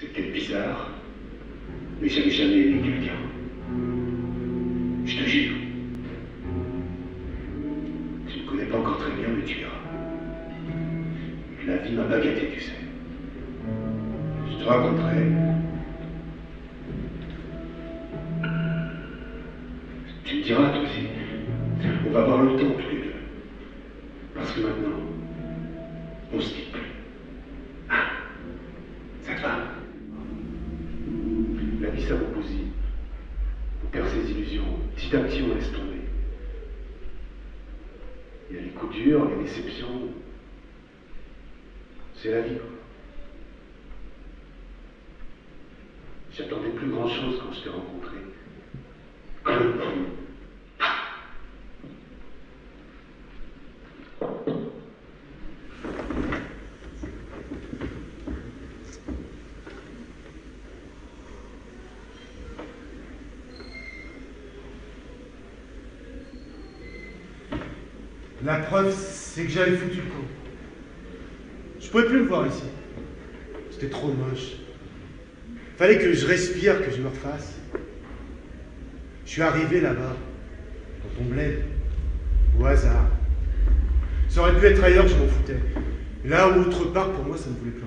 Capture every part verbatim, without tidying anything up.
C'est peut-être bizarre, mais j'avais jamais aimé quelqu'un. Je te jure. Tu ne connais pas encore très bien, mais tu verras. La vie m'a pas gâté, tu sais. Je te raconterai. Tu me diras, toi aussi. On va avoir le temps tous les deux. Parce que maintenant, on se quitte plus. Ah, ça te va? La vie, ça vous bousille. On perd ses illusions. Petit à petit, on laisse tomber. Il y a les coups durs, les déceptions. C'est la vie, quoi. J'attendais plus grand-chose quand je t'ai rencontré. La preuve, c'est que j'avais foutu le camp. Je pouvais plus le voir ici. C'était trop moche. Fallait que je respire, que je me refasse. Je suis arrivé là-bas, dans ton bled, au hasard. Ça aurait pu être ailleurs, je m'en foutais. Là ou autre part, pour moi, ça ne voulait plus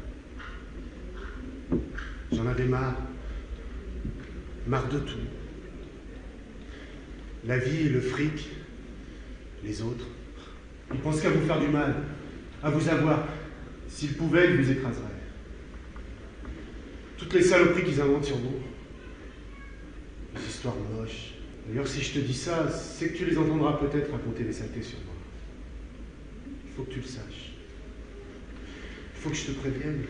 rien dire. J'en avais marre. Marre de tout. La vie, le fric, les autres. Ils pensent qu'à vous faire du mal, à vous avoir. S'ils pouvaient, ils vous écraseraient. Toutes les saloperies qu'ils inventent sur vous. Les histoires moches. D'ailleurs, si je te dis ça, c'est que tu les entendras peut-être raconter des saletés sur moi. Il faut que tu le saches. Il faut que je te prévienne.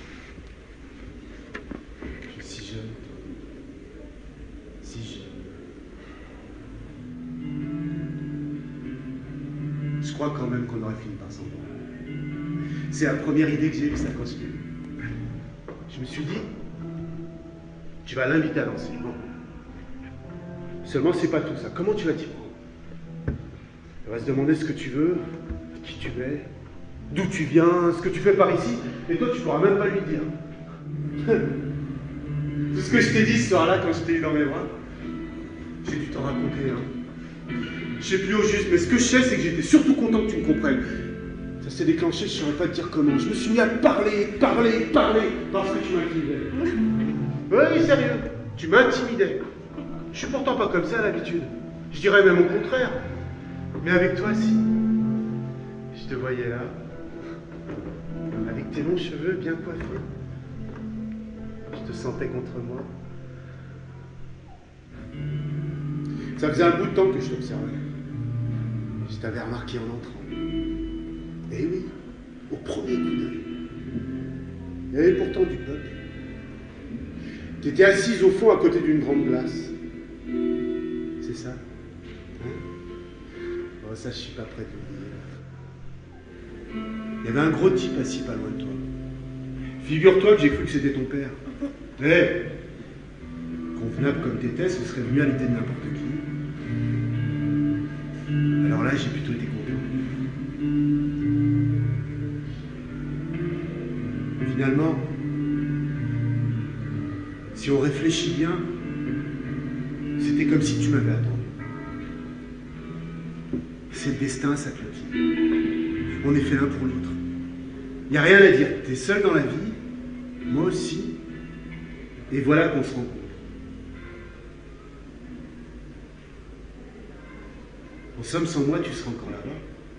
Je suis si jeune, toi. Si jeune. Je crois quand même qu'on aurait fini par s'entendre. C'est la première idée que j'ai eue, ça continue. Je me suis dit, tu vas l'inviter à danser. Bon. Seulement, c'est pas tout ça. Comment tu vas t'y prendre? Elle va se demander ce que tu veux, qui tu es, d'où tu viens, ce que tu fais par ici, et toi, tu pourras même pas lui dire. Tout ce que je t'ai dit ce soir-là, quand je t'ai eu dans mes bras, j'ai dû t'en raconter, hein. Je sais plus au juste, mais ce que je sais, c'est que j'étais surtout content que tu me comprennes. Ça s'est déclenché, je saurais pas te dire comment. Je me suis mis à parler, parler, parler, parce que tu m'intimidais. Oui, sérieux, tu m'intimidais. Je suis pourtant pas comme ça à l'habitude. Je dirais même au contraire. Mais avec toi, si. Je te voyais là, avec tes longs cheveux bien coiffés. Je te sentais contre moi. Ça faisait un bout de temps que je t'observais. Je t'avais remarqué en entrant. Eh oui, au premier coup d'œil. Il y avait pourtant du peuple. Tu étais assise au fond à côté d'une grande glace. C'est ça? Hein? Oh, ça, je suis pas prêt de le dire. Il y avait un gros type assis pas loin de toi. Figure-toi que j'ai cru que c'était ton père. Eh hey, convenable comme t'étais, ce serait venu à l'idée de n'importe qui. Alors là, j'ai plutôt été content. Finalement, si on réfléchit bien, c'était comme si tu m'avais attendu. C'est le destin, ça, Claudie. On est fait l'un pour l'autre. Il n'y a rien à dire. T'es seul dans la vie, moi aussi, et voilà qu'on se rencontre. En somme, sans moi, tu seras encore là-bas.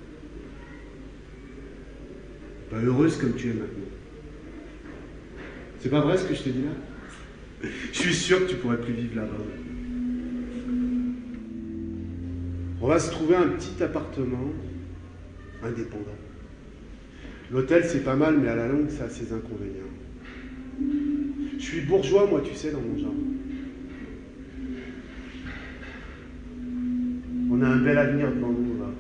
Pas heureuse comme tu es maintenant. C'est pas vrai ce que je te dis là? Je suis sûr que tu pourrais plus vivre là-bas. On va se trouver un petit appartement indépendant. L'hôtel, c'est pas mal, mais à la longue, ça a ses inconvénients. Je suis bourgeois, moi, tu sais, dans mon genre. On a un bel avenir devant nous, là.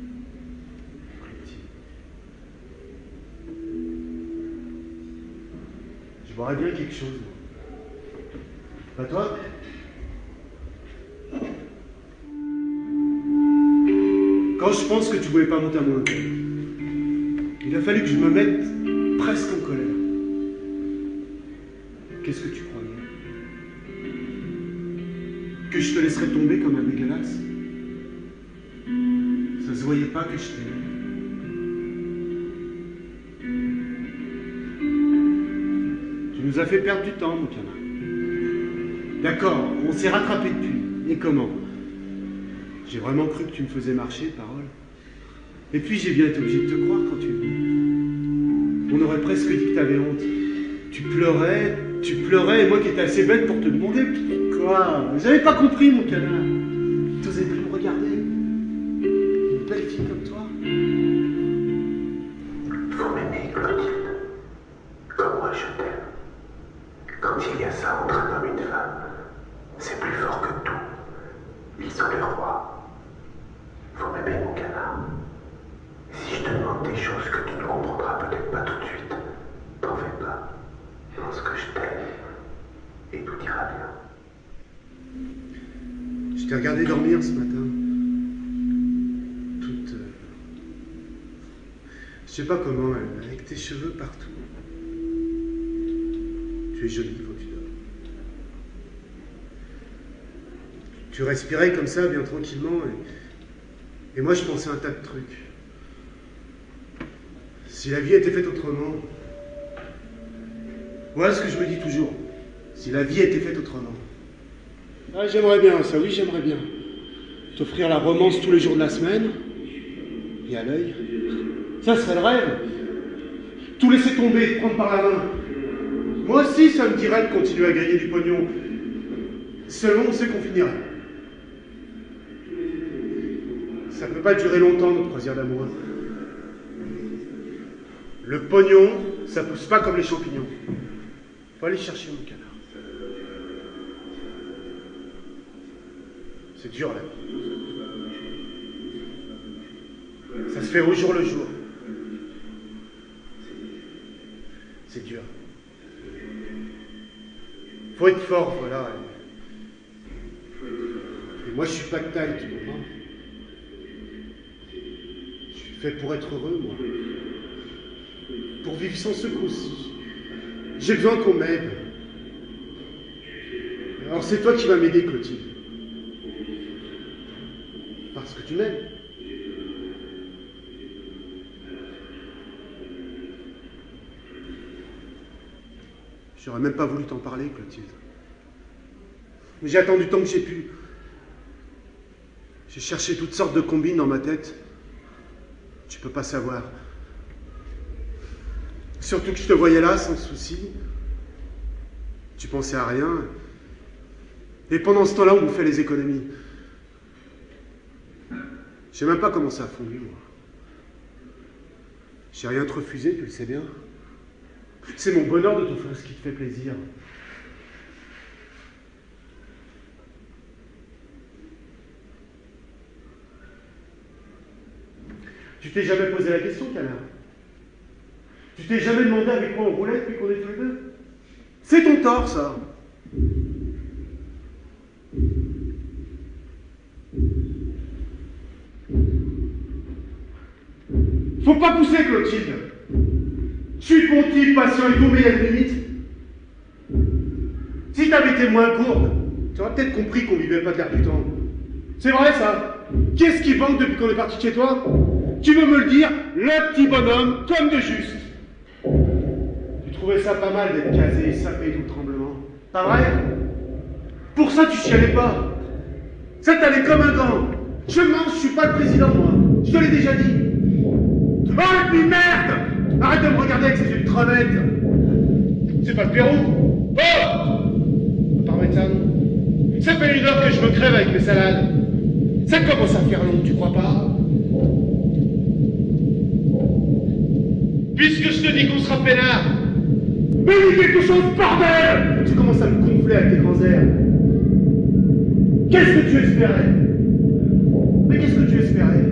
Je boirais bien quelque chose, moi. Pas toi? Quand je pense que tu ne pouvais pas monter à mon hôtel, il a fallu que je me mette presque en colère. Qu'est-ce que tu croyais? Que je te laisserais tomber comme un dégueulasse? Ça se voyait pas que je t'aimais. Tu nous as fait perdre du temps, mon canard. D'accord, on s'est rattrapé depuis. Et comment? J'ai vraiment cru que tu me faisais marcher, parole. Et puis j'ai bien été obligé de te croire quand tu es venu. On aurait presque dit que t'avais honte. Tu pleurais, tu pleurais, et moi qui étais assez bête pour te demander quoi. J'avais pas compris, mon canard. T'osais plus me regarder. Une belle fille comme toi. Faut m'aimer, Clotilde. Comme moi je t'aime. Quand il y a ça entre un homme et une femme, c'est plus fort que tout. Ils sont les rois. Faut m'aimer, mon canard. Si je te demande des choses que tu ne comprendras peut-être pas tout de suite, t'en fais pas. Pense que je t'aime et tout ira bien. Je t'ai regardé dormir ce matin. Toute... Euh... Je sais pas comment, avec tes cheveux partout. Tu es jolie quand tu dors. Tu respirais comme ça, bien tranquillement, et, et moi je pensais à un tas de trucs. Si la vie était faite autrement... Voilà ce que je me dis toujours. Si la vie était faite autrement. Ah, j'aimerais bien ça, oui, j'aimerais bien. T'offrir la romance tous les jours de la semaine, et à l'œil. Ça serait le rêve. Tout laisser tomber, te prendre par la main. Moi aussi, ça me dirait de continuer à griller du pognon. Seulement, on sait qu'on finirait. Ça peut pas durer longtemps, notre croisière d'amoureux. Le pognon, ça pousse pas comme les champignons. Faut aller chercher mon canard. C'est dur, là. Ça se fait au jour le jour. C'est dur. Faut être fort, voilà. Et moi, je suis pas de taille, tu comprends? Je suis fait pour être heureux, moi. Pour vivre sans secousse. J'ai besoin qu'on m'aide. Alors c'est toi qui vas m'aider, Clotilde. Parce que tu m'aimes. J'aurais même pas voulu t'en parler, Clotilde. Mais j'ai attendu tant que j'ai pu. J'ai cherché toutes sortes de combines dans ma tête. Tu peux pas savoir. Surtout que je te voyais là, sans souci. Tu pensais à rien. Et pendant ce temps-là, on nous fait les économies. Je sais même pas comment ça a fondu, moi. J'ai rien te refusé, tu le sais bien. C'est mon bonheur de t'offrir ce qui te fait plaisir. Tu t'es jamais posé la question, canard? Tu t'es jamais demandé avec quoi on roulait depuis qu'on est tous les deux? C'est ton tort, ça. Faut pas pousser, Clotilde. Je suis bon type, patient et tout, mais il y a des limites. Si t'avais été moins courte, tu aurais peut-être compris qu'on vivait pas de l'air du temps. C'est vrai, ça. Qu'est-ce qui manque depuis qu'on est parti de chez toi? Tu veux me le dire? Le petit bonhomme, comme de juste. Tu trouvais ça pas mal d'être casé, sapé tout le tremblement. Pas vrai? Pour ça, tu chialais pas. Ça t'allait comme un gant. Je mens, je suis pas le président, moi. Je te l'ai déjà dit. Oh, et puis merde! Arrête de me regarder avec ces yeux de crevette. C'est pas le Pérou. Oh! Parmesan. Ça fait une heure que je me crève avec mes salades. Ça commence à faire long, tu crois pas? Puisque je te dis qu'on sera peinard, mais dis quelque chose, bordel! Tu commences à me gonfler avec tes grands airs. Qu'est-ce que tu espérais? Mais qu'est-ce que tu espérais?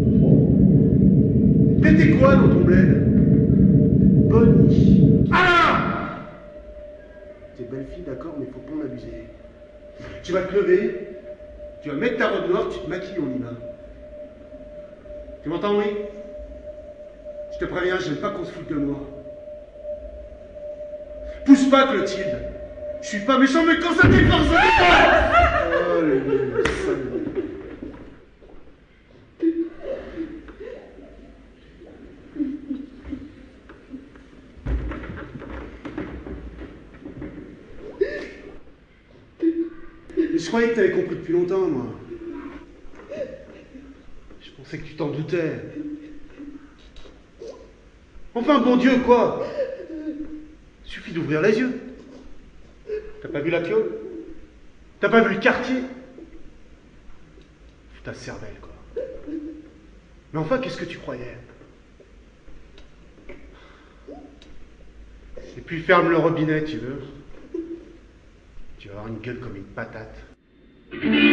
T'étais quoi dans ton bled? Bonnie. Ah! T'es belle fille, d'accord, mais faut pas en abuser. Tu vas te lever, tu vas mettre ta robe noire, tu te maquilles, on y va. Tu m'entends, oui? Je te préviens, j'aime pas qu'on se foute de moi. Pousse pas, Clotilde. Je suis pas méchant, mais quand ça dépense, ça dépense. Oh, les gars, ça Mais je croyais que t'avais compris depuis longtemps, moi. Je pensais que tu t'en doutais. Enfin, bon Dieu, quoi? Suffit d'ouvrir les yeux. T'as pas vu la piole? T'as pas vu le quartier? Fous ta cervelle, quoi. Mais enfin, qu'est-ce que tu croyais? Et puis ferme le robinet, tu veux? Tu vas avoir une gueule comme une patate.